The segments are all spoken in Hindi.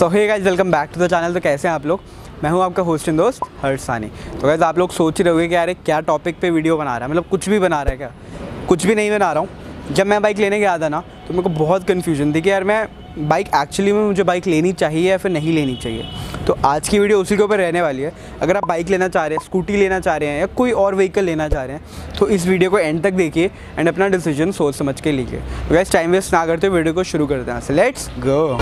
So hey guys, welcome back to the channel. तो कैसे हैं आप लोग? मैं हूं आपका होस्ट एंड दोस्त हर्ष सानी। तो गाइस आप लोग सोच रहे होंगे कि यार क्या टॉपिक पे वीडियो बना रहा है, मतलब कुछ भी बना रहा है क्या? कुछ भी नहीं बना रहा हूं। जब मैं बाइक लेने गया था ना, तो मेरे को बहुत कन्फ्यूजन थी कि यार मैं बाइक एक्चुअली में मुझे बाइक लेनी चाहिए या फिर नहीं लेनी चाहिए। तो आज की वीडियो उसी के ऊपर रहने वाली है। अगर आप बाइक लेना चाह रहे हैं, स्कूटी लेना चाह रहे हैं या कोई और व्हीकल लेना चाह रहे हैं, तो इस वीडियो को एंड तक देखिए एंड अपना डिसीजन सोच समझ के लीजिए। तो गाइस टाइम वेस्ट ना करते वीडियो को शुरू करते हैं। So let's go.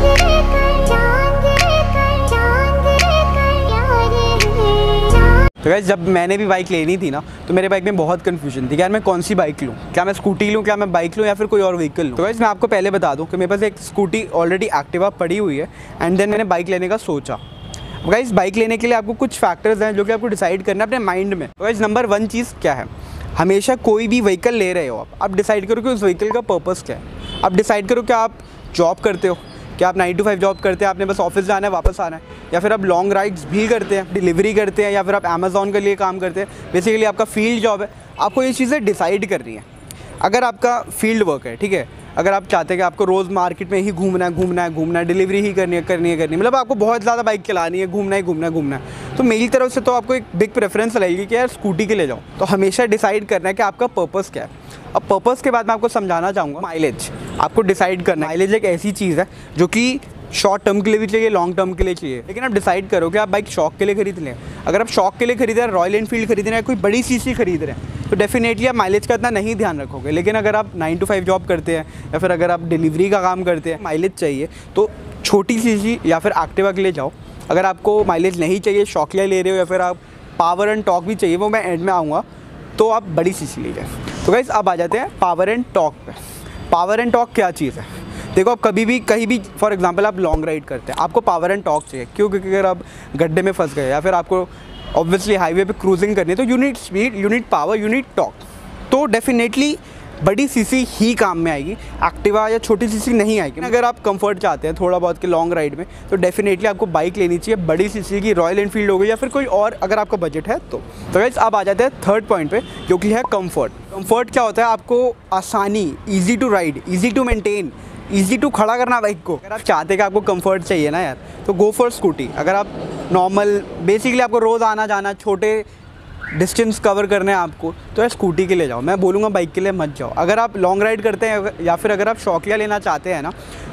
तो गाइस जब मैंने भी बाइक लेनी थी ना, तो मेरे बाइक में बहुत कन्फ्यूजन थी कि यार मैं कौन सी बाइक लूँ, क्या मैं स्कूटी लूँ, क्या मैं बाइक लूँ या फिर कोई और व्हीकल लूँ। तो गाइस मैं आपको पहले बता दूँ कि मेरे पास एक स्कूटी ऑलरेडी एक्टिवा पड़ी हुई है एंड देन मैंने बाइक लेने का सोचा। गाइस बाइक लेने के लिए आपको कुछ फैक्टर्स हैं जो कि आपको डिसाइड करना है अपने माइंड में। तो गाइस नंबर 1 चीज़ क्या है, हमेशा कोई भी व्हीकल ले रहे हो आप डिसाइड करो कि उस व्हीकल का पर्पस क्या है। आप डिसाइड करो क्या आप जॉब करते हो, क्या आप 9 to 5 जॉब करते हैं, आपने बस ऑफिस जाना है वापस आना है, या फिर आप लॉन्ग राइड्स भी करते हैं, डिलीवरी करते हैं, या फिर आप अमेज़ॉन के लिए काम करते हैं। बेसिकली आपका फील्ड जॉब है। आपको ये चीज़ें डिसाइड करनी है। अगर आपका फील्ड वर्क है, ठीक है, अगर आप चाहते हैं कि आपको रोज़ मार्केट में ही घूमना है, डिलीवरी ही करनी है, मतलब आपको बहुत ज़्यादा बाइक चलानी है, घूमना है, तो मेरी तरफ से तो आपको एक बिग प्रेफरेंस रहेगी कि यार स्कूटी के ले जाओ। तो हमेशा डिसाइड करना है कि आपका पर्पस क्या है। अब पर्पस के बाद मैं आपको समझाना चाहूँगा माइलेज। आपको डिसाइड करना है। माइलेज एक ऐसी चीज़ है जो कि शॉर्ट टर्म के लिए भी चाहिए, लॉन्ग टर्म के लिए चाहिए, लेकिन आप डिसाइड करो कि आप बाइक शौक के लिए खरीद लें। अगर आप शौक के लिए खरीद रहे हैं, रॉयल एनफील्ड खरीद रहे हैं, कोई बड़ी सीसी खरीद रहे हैं, तो डेफिनेटली आप माइलेज का इतना नहीं ध्यान रखोगे। लेकिन अगर आप 9 to 5 जॉब करते हैं या फिर अगर आप डिलीवरी का काम करते हैं, माइलेज चाहिए तो छोटी सीसी या फिर एक्टिवा के लिए जाओ। अगर आपको माइलेज नहीं चाहिए, शौकिया ले रहे हो, या फिर आप पावर एंड टॉर्क भी चाहिए, वो मैं एंड में आऊँगा, तो आप बड़ी सीसी लीजिए। तो गाइस अब आ जाते हैं पावर एंड टॉर्क पे। पावर एंड टॉर्क क्या चीज़ है? देखो आप कभी भी कहीं भी, फॉर एग्जांपल आप लॉन्ग राइड करते हैं, आपको पावर एंड टॉर्क चाहिए। क्यों? क्योंकि अगर आप गड्ढे में फंस गए या फिर आपको ऑब्वियसली हाईवे पे क्रूजिंग करनी है, तो you need speed, you need power, you need torque. तो डेफिनेटली बड़ी सीसी ही काम में आएगी, एक्टिवा या छोटी सीसी नहीं आएगी। अगर आप कंफर्ट चाहते हैं थोड़ा बहुत के लॉन्ग राइड में, तो डेफिनेटली आपको बाइक लेनी चाहिए बड़ी सीसी की, रॉयल एनफील्ड हो गई या फिर कोई और, अगर आपका बजट है तो। गाइस अब आ जाते हैं थर्ड पॉइंट पे, जो कि है कंफर्ट। कंफर्ट क्या होता है? आपको आसानी, easy to ride, easy to maintain, easy to खड़ा करना बाइक को। अगर आप चाहते हैं कि आपको कंफर्ट चाहिए ना यार, तो गो फॉर स्कूटी। अगर आप नॉर्मल बेसिकली आपको रोज़ आना जाना, छोटे डिस्टेंस कवर करने हैं आपको, तो यार स्कूटी के लिए जाओ। मैं बोलूँगा बाइक के लिए मत जाओ। अगर आप लॉन्ग राइड करते हैं या फिर अगर आप शौकिया लेना चाहते हैं ना,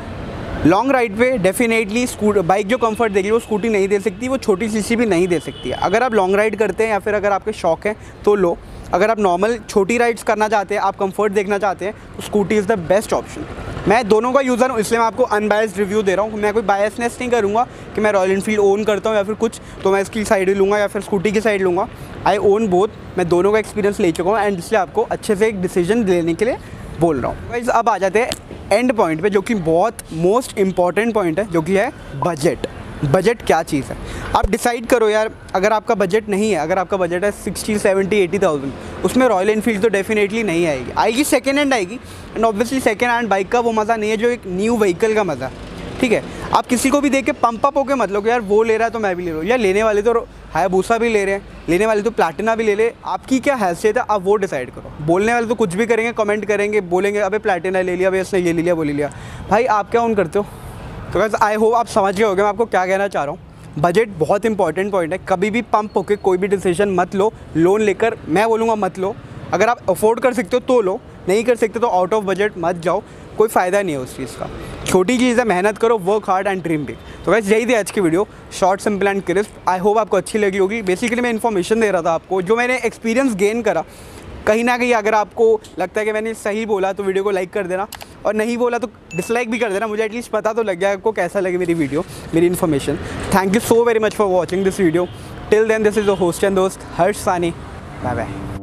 लॉन्ग राइड पे डेफिनेटली बाइक जो कंफर्ट देगी वो स्कूटी नहीं दे सकती, वो छोटी सीसी भी नहीं दे सकती है। अगर आप लॉन्ग राइड करते हैं या फिर अगर आपके शौक हैं तो लो। अगर आप नॉर्मल छोटी राइड्स करना चाहते हैं, आप कंफर्ट देखना चाहते हैं, तो scooty is the best option. मैं दोनों का यूज़र हूँ, इसलिए मैं आपको अनबायस्ड रिव्यू दे रहा हूँ। मैं कोई बायसनेस नहीं करूँगा कि मैं रॉयल एनफील्ड ओन करता हूँ या फिर कुछ, तो मैं इसकी साइड ही लूँगा या फिर स्कूटी की साइड लूँगा। I own both. मैं दोनों का एक्सपीरियंस ले चुका हूँ एंड इसलिए आपको अच्छे से एक डिसीजन लेने के लिए बोल रहा हूँ। गाइस अब आ जाते हैं एंड पॉइंट पे, जो कि बहुत मोस्ट इंपॉर्टेंट पॉइंट है, जो कि है बजट। बजट क्या चीज़ है? आप डिसाइड करो यार। अगर आपका बजट नहीं है, अगर आपका बजट है 60, 70, 80,000, उसमें रॉयल एनफील्ड तो डेफिनेटली नहीं आएगी सेकेंड हैंड आएगी। And obviously second hand bike का वो मज़ा नहीं है जो एक न्यू व्हीकल का मज़ा, ठीक है। आप किसी को भी देख के पंप अप होकर मत लो कि यार वो ले रहा है तो मैं भी ले रहा हूँ, या लेने वाले तो हायाबुसा भी ले रहे हैं, लेने वाले तो प्लैटिना भी ले ले। आपकी क्या हैसियत है, आप वो डिसाइड करो। बोलने वाले तो कुछ भी करेंगे, कमेंट करेंगे, बोलेंगे अबे प्लैटिना ले लिया, अबे इसने ये ले लिया, वो ले लिया। भाई आप क्या ओन करते हो? तो गाइस आई होप आप समझ गए होंगे मैं आपको क्या कहना चाह रहा हूँ। बजट बहुत इंपॉर्टेंट पॉइंट है। कभी भी पंप होकर कोई भी डिसीजन मत लो। लोन लेकर मैं बोलूँगा मत लो। अगर आप अफोर्ड कर सकते हो तो लो, नहीं कर सकते तो आउट ऑफ बजट मत जाओ। कोई फ़ायदा नहीं है उस चीज़ का। छोटी चीज़ है, मेहनत करो, work hard and dream big. तो गाइस यही थी आज की video, short simple and crisp. I hope आपको अच्छी लगी होगी। बेसिकली मैं इन्फॉर्मेशन दे रहा था आपको, जो मैंने एक्सपीरियंस गेन करा। कहीं ना कहीं अगर आपको लगता है कि मैंने सही बोला तो वीडियो को लाइक कर देना, और नहीं बोला तो डिसलाइक भी कर देना। मुझे एटलीस्ट पता तो लग गया आपको कैसा लगे मेरी वीडियो, मेरी information. Thank you so very much for watching this video. Till then this is the host and दोस्त हर्ष सानी। Bye bye.